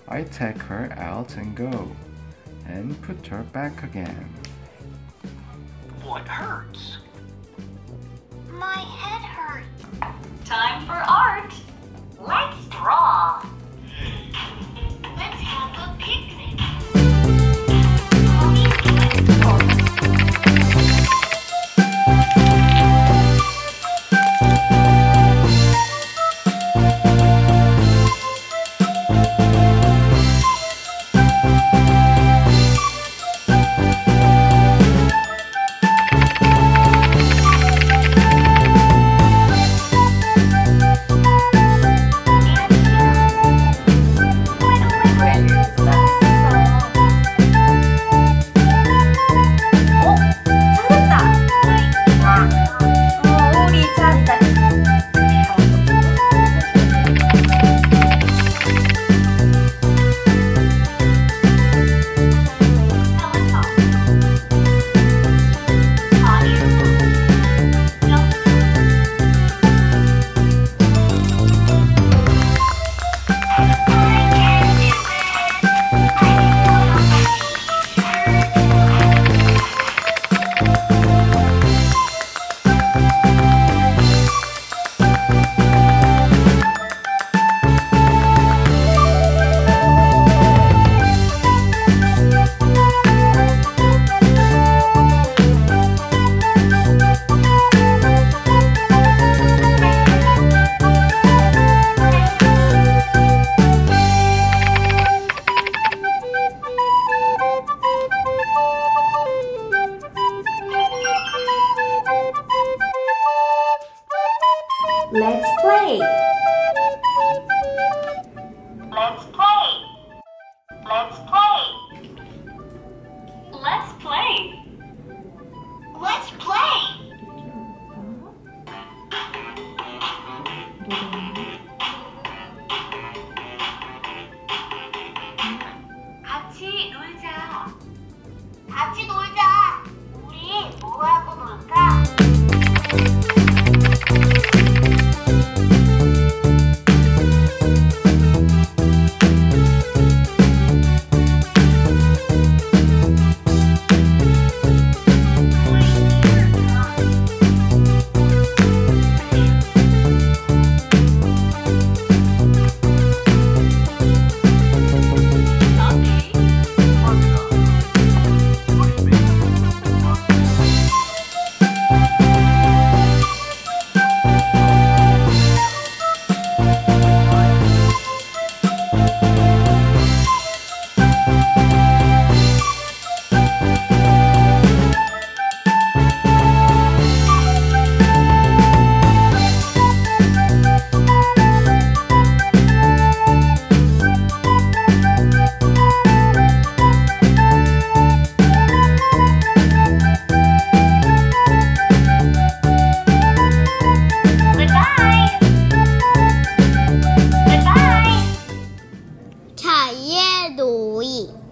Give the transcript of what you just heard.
I take her out and go, and put her back again. What hurts? My head hurts. Time for art. Let's draw. Let's have a picnic. Let's play. Let's play. Let's play. Let's play. Let's play. 같이 놀자. 같이 놀자. 우리 뭐 하고 놀까? 자유의 놀이